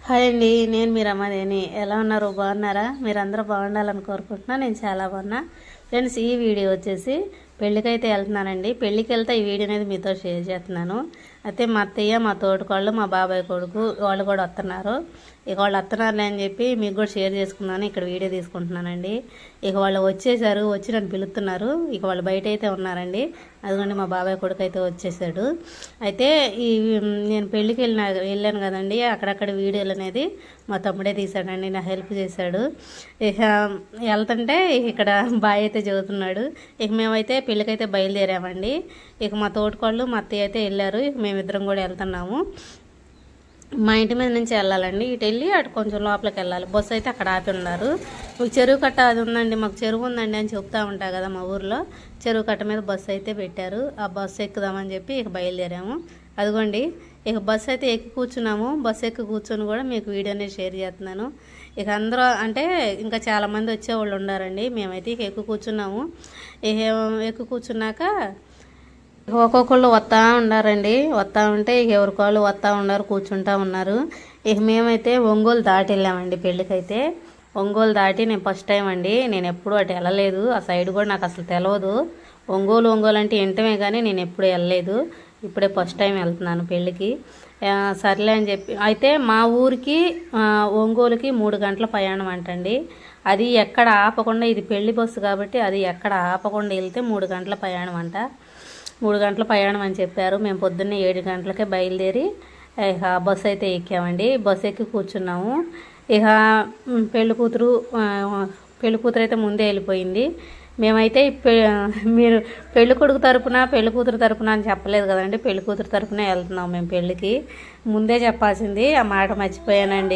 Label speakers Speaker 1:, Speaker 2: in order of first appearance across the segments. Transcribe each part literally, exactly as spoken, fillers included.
Speaker 1: Hi అండి, నేను మీ రమాదేని. ఎలా ఉన్నారు? బాగున్నారా? మీరందరూ బాగుండాలని కోరుకుంటున్నా. నేను చాలా బాగున్నా ఫ్రెండ్స్. ఈ వీడియో వచ్చేసి పెళ్ళికైతే వెళ్తున్నానండి. పెళ్ళికి వెళ్తే ఈ వీడియో అనేది మీతో షేర్ చేస్తున్నాను. అయితే మా అత్తయ్య, మా తోటికోళ్ళు, మా బాబాయ్ కొడుకు వాళ్ళు కూడా వస్తున్నారు. ఇక వాళ్ళు వస్తున్నారులే అని చెప్పి మీకు కూడా షేర్ చేసుకున్నాను. ఇక్కడ వీడియో తీసుకుంటున్నానండి. ఇక వాళ్ళు వచ్చేసారు, వచ్చి నన్ను పిలుస్తున్నారు. ఇక వాళ్ళు బయట అయితే ఉన్నారండి. అదిగోండి మా బాబాయ్ కొడుకు అయితే వచ్చేసాడు. అయితే ఈ నేను పెళ్ళికి వెళ్ళిన వెళ్ళాను కదండి, అక్కడక్కడ వీడియోలు అనేది మా తమ్ముడే తీశాడండి, నా హెల్ప్ చేశాడు. ఇక వెళ్తుంటే ఇక్కడ బాయ్ అయితే చదువుతున్నాడు. ఇక మేమైతే పెళ్ళికైతే బయలుదేరామండి. ఇక మా తోటికోళ్ళు, మా అత్తయ్య అయితే వెళ్ళారు. ఇక మేమిద్దరం కూడా వెళ్తున్నాము. మా ఇంటి మీద నుంచి వెళ్ళాలండి. ఇటు వెళ్ళి అటు కొంచెం లోపలికి వెళ్ళాలి. బస్సు అయితే అక్కడ ఆపి ఉన్నారు. మీకు చెరువు కట్ట అది ఉందండి, మాకు చెరువు ఉందండి అని చెప్తా ఉంటా కదా మా ఊర్లో. చెరువు కట్ట మీద బస్సు అయితే పెట్టారు. ఆ బస్సు ఎక్కుదామని చెప్పి ఇక బయలుదేరాము. అదిగోండి ఇక బస్సు అయితే ఎక్కి కూర్చున్నాము. బస్సు ఎక్కి కూర్చొని కూడా మీకు వీడియోని షేర్ చేస్తున్నాను. ఇక అందరూ అంటే ఇంకా చాలామంది వచ్చేవాళ్ళు ఉన్నారండి. మేమైతే ఇక ఎక్కువ కూర్చున్నాము. ఇక ఎక్కువ కూర్చున్నాక ఒక్కొక్కళ్ళు వస్తూ ఉన్నారండి. వస్తూ ఉంటే ఇక ఎవరికోళ్ళు వస్తూ ఉన్నారు, కూర్చుంటా ఉన్నారు. ఇక మేమైతే ఒంగోలు దాటి వెళ్ళామండి పెళ్ళికైతే. ఒంగోలు దాటి నేను ఫస్ట్ టైం అండి, నేను ఎప్పుడు అటు వెళ్ళలేదు. ఆ సైడ్ కూడా నాకు అసలు తెలియదు. ఒంగోలు ఒంగోలు అంటే వింటమే కానీ నేను ఎప్పుడు వెళ్ళలేదు. ఇప్పుడే ఫస్ట్ టైం వెళ్తున్నాను పెళ్ళికి. సర్లే అని చెప్పి అయితే మా ఊరికి ఒంగోలుకి మూడు గంటల ప్రయాణం అంటండి. అది ఎక్కడ ఆపకుండా, ఇది పెళ్లి బస్సు కాబట్టి అది ఎక్కడ ఆపకుండా వెళ్తే మూడు గంటల ప్రయాణం అంట. మూడు గంటల ప్రయాణం అని చెప్పారు. మేము పొద్దున్నే ఏడు గంటలకే బయలుదేరి ఇక బస్సు అయితే ఎక్కామండి. బస్సు ఎక్కి కూర్చున్నాము. ఇక పెళ్లి కూతురు పెళ్లి కూతురు అయితే ముందే వెళ్ళిపోయింది. మేమైతే మీరు పెళ్లి కొడుకు తరపున పెళ్లి కూతురు తరపున అని చెప్పలేదు కదండి, పెళ్లి కూతురు తరపునే వెళ్తున్నాం మేము పెళ్ళికి. ముందే చెప్పాల్సింది, ఆ మాట మర్చిపోయానండి.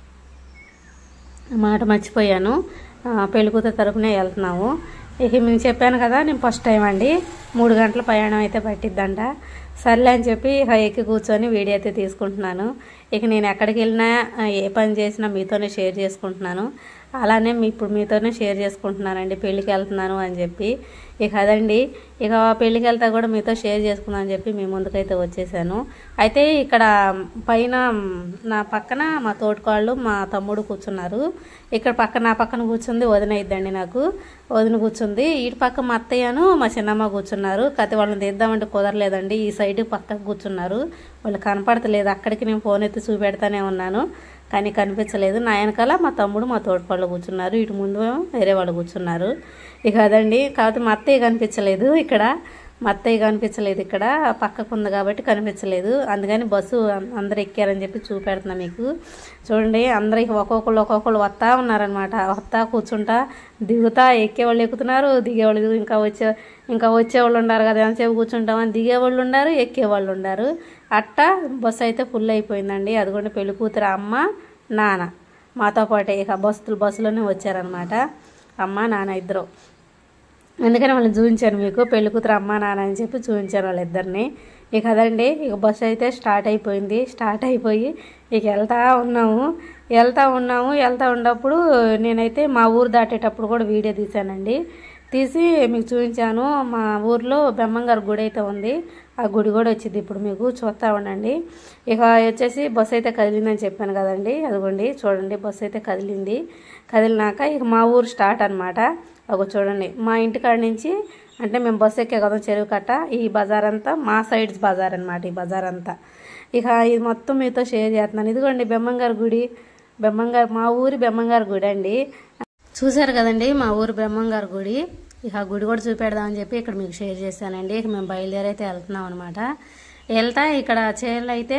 Speaker 1: ఆ మాట మర్చిపోయాను. పెళ్లి కూతురు తరపునే వెళ్తున్నాము. ఇక నేను చెప్పాను కదా, నేను ఫస్ట్ టైం అండి. మూడు గంటల ప్రయాణం అయితే పట్టిద్దంట. సర్లే అని చెప్పి ఇక ఎక్కి కూర్చొని వీడియో అయితే తీసుకుంటున్నాను. ఇక నేను ఎక్కడికి వెళ్ళినా ఏ పని చేసినా మీతోనే షేర్ చేసుకుంటున్నాను. అలానే మీ ఇప్పుడు మీతోనే షేర్ చేసుకుంటున్నానండి పెళ్ళికి వెళ్తున్నాను అని చెప్పి. ఇక అదండి, ఇక పెళ్ళికి వెళ్తా కూడా మీతో షేర్ చేసుకుందాం అని చెప్పి మీ ముందుకైతే వచ్చేసాను. అయితే ఇక్కడ పైన నా పక్కన మా తోటికోళ్ళు, మా తమ్ముడు కూర్చున్నారు. ఇక్కడ పక్కన నా పక్కన కూర్చుంది వదిన ఇద్దండి, నాకు వదిన కూర్చుంది. ఇటు పక్క మా అత్తయ్యను మా చిన్నమ్మ కూర్చున్నారు. కథ వాళ్ళని తీద్దామంటే కుదరలేదండి. ఈ సైడ్ పక్కకు కూర్చున్నారు, వాళ్ళు కనపడతలేదు. అక్కడికి నేను ఫోన్ ఎత్తి చూపెడతానే ఉన్నాను కానీ కనిపించలేదు. నా వెనకాల మా తమ్ముడు, మా తోటికోళ్ళు కూర్చున్నారు. ఇటు ముందు వేరే వాళ్ళు కూర్చున్నారు. ఇక అదండి, కాకపోతే మా అత్తయ్య కనిపించలేదు ఇక్కడ. మా అత్తయ్య కనిపించలేదు ఇక్కడ, పక్కకు ఉంది కాబట్టి కనిపించలేదు. అందుకని బస్సు అందరు ఎక్కారని చెప్పి చూపెడుతున్నా మీకు. చూడండి, అందరికి ఒక్కొక్కళ్ళు ఒక్కొక్కళ్ళు వస్తూ ఉన్నారనమాట. వస్తా కూర్చుంటా దిగుతా, ఎక్కేవాళ్ళు ఎక్కుతున్నారు, దిగేవాళ్ళు ఇంకా వచ్చే ఇంకా వచ్చేవాళ్ళు ఉన్నారు కదా, ఎంతసేపు కూర్చుంటామని దిగేవాళ్ళు ఉన్నారు, ఎక్కేవాళ్ళు ఉన్నారు. అట్టా బస్సు అయితే ఫుల్ అయిపోయిందండి. అదిగోండి పెళ్లి కూతురు అమ్మ, నాన్న మాతో పాటే ఇక బస్సులు బస్సులోనే వచ్చారనమాట. అమ్మ నాన్న ఇద్దరు. అందుకని వాళ్ళని చూపించాను మీకు, పెళ్లి కూతురు అమ్మ నాన్న అని చెప్పి చూపించాను వాళ్ళిద్దరిని. ఇక అదండి, ఇక బస్సు అయితే స్టార్ట్ అయిపోయింది. స్టార్ట్ అయిపోయి ఇక వెళ్తా ఉన్నాము వెళ్తా ఉన్నాము వెళ్తా ఉన్నప్పుడు నేనైతే మా ఊరు దాటేటప్పుడు కూడా వీడియో తీశానండి. తీసి మీకు చూపించాను. మా ఊర్లో బెమ్మంగారు గుడి అయితే ఉంది, ఆ గుడి కూడా వచ్చింది ఇప్పుడు మీకు చూస్తూ ఉండండి. ఇక వచ్చేసి బస్సు అయితే కదిలిందని చెప్పాను కదండి, అదిగోండి చూడండి బస్సు అయితే కదిలింది. కదిలినాక ఇక మా ఊరు స్టార్ట్ అనమాట. ఒక చూడండి, మా ఇంటికాడ నుంచి అంటే మేము బస్సు ఎక్కే కదా చెరువు కట్ట, ఈ బజార్ అంతా మా సైడ్స్ బజార్ అనమాట. ఈ బజార్ అంతా ఇక ఇది మొత్తం మీతో షేర్ చేస్తున్నాను. ఇదిగోండి బెమ్మంగారు గుడి, బెమ్మంగారు మా ఊరి బెమ్మంగారు గుడి అండి. చూశారు కదండి మా ఊరు బ్రహ్మంగారు గుడి. ఇక ఆ గుడి కూడా చూపెడదామని చెప్పి ఇక్కడ మీకు షేర్ చేశానండి. ఇక మేము బయలుదేరి అయితే వెళ్తున్నాం అనమాట. వెళ్తా ఇక్కడ చేనులు అయితే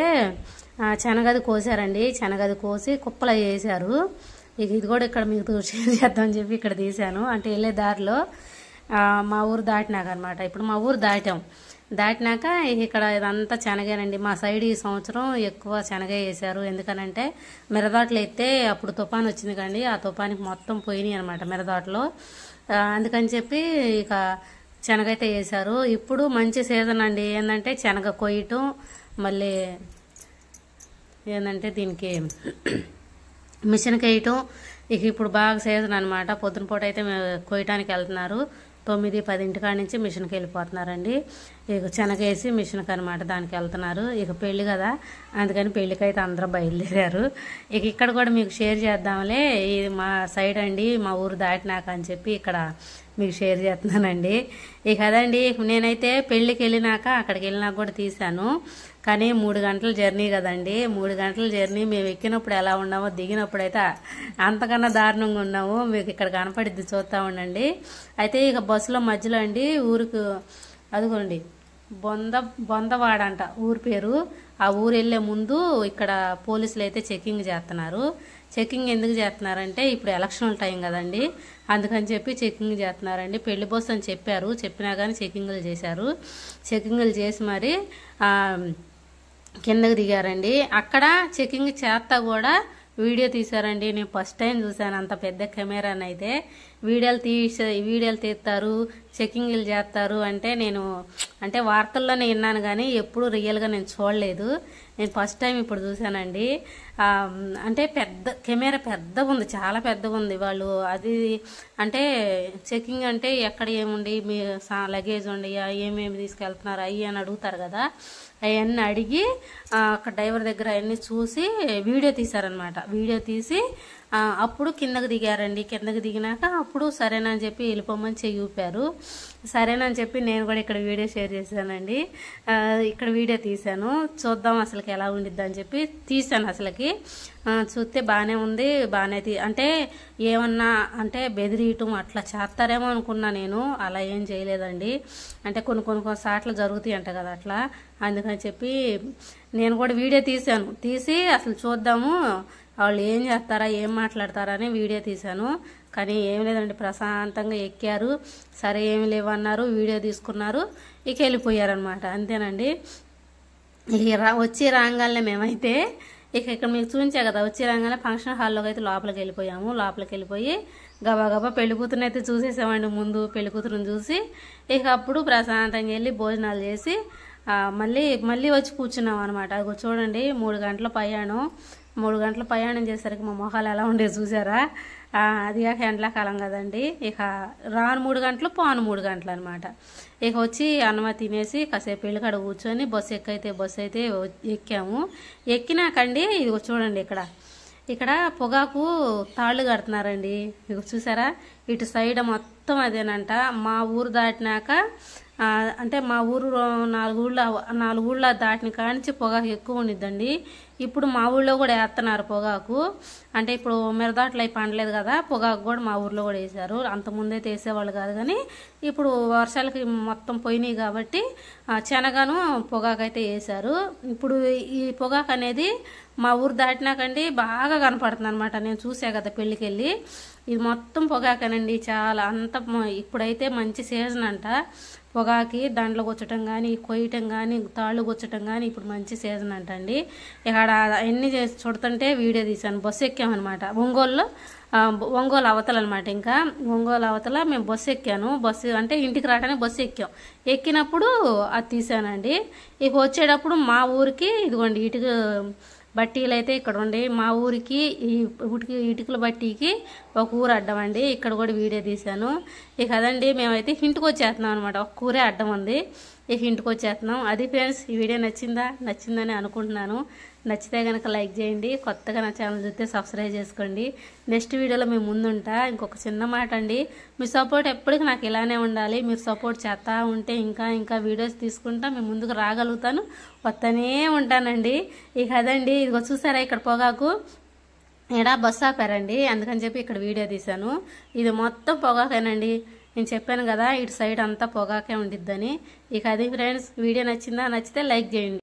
Speaker 1: శనగది కోసారండి. శనగది కోసి కుప్పలు వేసారు. ఇక ఇది కూడా ఇక్కడ మీకు షేర్ చేద్దామని చెప్పి ఇక్కడ తీశాను. అంటే వెళ్ళే దారిలో మా ఊరు దాటినాక అనమాట. ఇప్పుడు మా ఊరు దాటాం. దాటినాక ఇక్కడ ఇదంతా శనగేనండి. మా సైడ్ ఈ సంవత్సరం ఎక్కువ శనగ వేసారు. ఎందుకనంటే మిరదాట్లు ఎత్తే అప్పుడు తుఫాన్ వచ్చింది కండి, ఆ తుఫానికి మొత్తం పోయినాయి అనమాట మిరదాట్లో. అందుకని చెప్పి ఇక శనగ అయితే వేసారు. ఇప్పుడు మంచి సీజన్ అండి. ఏంటంటే శనగ కొయ్యటం, మళ్ళీ ఏంటంటే దీనికి మిషన్కి వేయటం. ఇక ఇప్పుడు బాగా సీజన్ అనమాట. పొద్దున పూట అయితే కొయ్యటానికి వెళ్తున్నారు. తొమ్మిది పదింటి కాడి నుంచి మిషన్కి వెళ్ళిపోతున్నారండి. ఇక శనగేసి మిషన్కి అనమాట దానికి వెళ్తున్నారు. ఇక పెళ్ళి కదా, అందుకని పెళ్ళికి అయితే అందరూ బయలుదేరారు. ఇక ఇక్కడ కూడా మీకు షేర్ చేద్దాంలే, ఇది మా సైడ్ అండి, మా ఊరు దాటినాక అని చెప్పి ఇక్కడ మీకు షేర్ చేస్తున్నానండి. ఇక అదండి, నేనైతే పెళ్ళికి వెళ్ళినాక అక్కడికి వెళ్ళినాక కూడా తీశాను. కానీ మూడు గంటల జర్నీ కదండి, మూడు గంటల జర్నీ మేము ఎక్కినప్పుడు ఎలా ఉన్నామో దిగినప్పుడు అయితే అంతకన్నా దారుణంగా ఉన్నాము. మీకు ఇక్కడ కనపడిద్ది, చూస్తూ ఉండండి. అయితే ఇక బస్సులో మధ్యలో అండి ఊరికి అదిగోండి బొంద బొందవాడ అంట ఊరి పేరు. ఆ ఊరు వెళ్ళే ముందు ఇక్కడ పోలీసులు అయితే చెకింగ్ చేస్తున్నారు. చెకింగ్ ఎందుకు చేస్తున్నారంటే ఇప్పుడు ఎలక్షన్ల టైం కదండి, అందుకని చెప్పి చెకింగ్ చేస్తున్నారండి. పెళ్లి బస్సు అని చెప్పారు, చెప్పినా కానీ చెకింగ్లు చేశారు. చెకింగ్లు చేసి మరి కిందకి దిగారండి. అక్కడ చెకింగ్ చేస్తా కూడా వీడియో తీశారండి. నేను ఫస్ట్ టైం చూశాను అంత పెద్ద కెమెరాని. అయితే వీడియోలు తీసే వీడియోలు తీస్తారు, చెకింగ్లు చేస్తారు అంటే నేను అంటే వార్తల్లోనే విన్నాను కానీ ఎప్పుడు రియల్గా నేను చూడలేదు. నేను ఫస్ట్ టైం ఇప్పుడు చూశానండి. అంటే పెద్ద కెమెరా పెద్దగా ఉంది, చాలా పెద్దగా ఉంది. వాళ్ళు అది అంటే చెకింగ్ అంటే ఎక్కడ ఏముండి మీ లగేజ్ ఉండి ఏమేమి తీసుకెళ్తున్నారు అవి అని అడుగుతారు కదా, అవన్నీ అడిగి అక్కడ డ్రైవర్ దగ్గర అవన్నీ చూసి వీడియో తీశారనమాట. వీడియో తీసి అప్పుడు కిందకి దిగారండి. కిందకి దిగినాక అప్పుడు సరేనని చెప్పి వెళ్ళిపోమని చెయ్యి ఊపారు. సరేనని చెప్పి నేను కూడా ఇక్కడ వీడియో షేర్ చేశానండి. ఇక్కడ వీడియో తీశాను, చూద్దాం అసలుకి ఎలా ఉండిద్ది అని చెప్పి తీశాను. అసలుకి చూస్తే బాగానే ఉంది, బాగానే తీ అంటే ఏమన్నా అంటే బెదిరియటం అట్లా చేస్తారేమో అనుకున్నా నేను. అలా ఏం చేయలేదండి. అంటే కొన్ని కొన్ని కొన్ని సార్లు జరుగుతాయి అంట కదా అట్లా, అందుకని చెప్పి నేను కూడా వీడియో తీశాను. తీసి అసలు చూద్దాము వాళ్ళు ఏం చేస్తారా ఏం మాట్లాడతారా అని వీడియో తీశాను. కానీ ఏం లేదండి, ప్రశాంతంగా ఎక్కారు. సరే ఏమి లేవన్నారు, వీడియో తీసుకున్నారు, ఇక వెళ్ళిపోయారనమాట. అంతేనండి. ఇక రా వచ్చి రాగానే మేమైతే ఇక ఇక్కడ మీకు చూపించా కదా, వచ్చి రాగానే ఫంక్షన్ హాల్లోకి అయితే లోపలికి వెళ్ళిపోయాము. లోపలికి వెళ్ళిపోయి గబా గబా పెళ్లి కూతురుని అయితే చూసేసామండి. ముందు పెళ్లి కూతురుని చూసి ఇక అప్పుడు ప్రశాంతంగా వెళ్ళి భోజనాలు చేసి మళ్ళీ మళ్ళీ వచ్చి కూర్చున్నాం అనమాట. అది చూడండి, మూడు గంటల ప్రయాణం మూడు గంటల ప్రయాణం చేసరికి మా మొహాలు ఎలా ఉండేది చూసారా. అది కాక ఎండాకాలం కదండి. ఇక రాను మూడు గంటలు పోను మూడు గంటలు అనమాట. ఇక వచ్చి అన్నం తినేసి కాసేపు వెళ్ళి కాడ కూర్చొని బస్సు ఎక్కైతే బస్సు అయితే ఎక్కాము. ఎక్కినాకండి ఇది చూడండి, ఇక్కడ ఇక్కడ పొగాకు తాళ్ళు కడుతున్నారండి. ఇక చూసారా, ఇటు సైడ్ మొత్తం అదేనంట. మా ఊరు దాటినాక అంటే మా ఊరు నాలుగు ఊళ్ళ నాలుగు ఊళ్ళ దాటిన కానించి పొగాకు ఎక్కువ ఉండిద్దండి. ఇప్పుడు మా ఊళ్ళో కూడా వేస్తున్నారు పొగాకు. అంటే ఇప్పుడు మిరదాట్లు అవి పండలేదు కదా, పొగాకు కూడా మా ఊర్లో కూడా వేసారు. అంతకుముందైతే వేసేవాళ్ళు కాదు, కానీ ఇప్పుడు వర్షాలకి మొత్తం పోయినాయి కాబట్టి శనగను పొగాకు అయితే వేసారు. ఇప్పుడు ఈ పొగాకు అనేది మా ఊరు దాటినాకండి బాగా కనపడుతుంది అనమాట. నేను చూసా కదా పెళ్ళికి వెళ్ళి, ఇది మొత్తం పొగాకేనండి. చాలా అంత ఇప్పుడైతే మంచి సీజన్ అంట పొగాకి. దండలు గుచ్చటం కానీ కొయ్యటం కానీ తాళ్ళు గుచ్చటం కానీ ఇప్పుడు మంచి సీజన్ అంట అండి. ఇక్కడ ఎన్ని చేసి చూడుతుంటే వీడియో తీశాను. బస్సు ఎక్కామన్నమాట ఒంగోలులో, ఒంగోలు అవతల అనమాట. ఇంకా ఒంగోలు అవతల మేము బస్సు ఎక్కాను. బస్సు అంటే ఇంటికి రావడానికి బస్సు ఎక్కాం. ఎక్కినప్పుడు అది తీసానండి. ఇక వచ్చేటప్పుడు మా ఊరికి ఇదిగోండి ఇటుక బట్టీలు అయితే ఇక్కడ ఉండి, మా ఊరికి ఈ ఉటికి ఇటుకల బట్టీకి ఒక ఊరు అడ్డం అండి. ఇక్కడ కూడా వీడియో తీశాను. ఇక అదండి, మేమైతే ఇంటికి వచ్చేస్తున్నాం అనమాట. ఒక ఊరే అడ్డం ఉంది, ఇక ఇంటికి వచ్చేస్తున్నాం. అది ఫ్రెండ్స్, ఈ వీడియో నచ్చిందా నచ్చిందని అనుకుంటున్నాను. నచ్చితే కనుక లైక్ చేయండి. కొత్తగా నా ఛానల్ చూస్తే సబ్స్క్రైబ్ చేసుకోండి. నెక్స్ట్ వీడియోలో మేము ముందుంటా. ఇంకొక చిన్న మాట అండి, మీ సపోర్ట్ ఎప్పటికీ నాకు ఇలానే ఉండాలి. మీరు సపోర్ట్ చేస్తూ ఉంటే ఇంకా ఇంకా వీడియోస్ తీసుకుంటా మేము ముందుకు రాగలుగుతాను, వస్తూనే ఉంటానండి. ఇక అదండి, ఇదిగో చూసారా ఇక్కడ పొగాకు ఇక్కడ బస్సు ఆపారండి, అందుకని చెప్పి ఇక్కడ వీడియో తీశాను. ఇది మొత్తం పొగాకేనండి. నేను చెప్పాను కదా ఇటు సైడ్ అంతా పొగాకే ఉండిద్దని. ఇక అది ఫ్రెండ్స్, వీడియో నచ్చిందా నచ్చితే లైక్ చేయండి.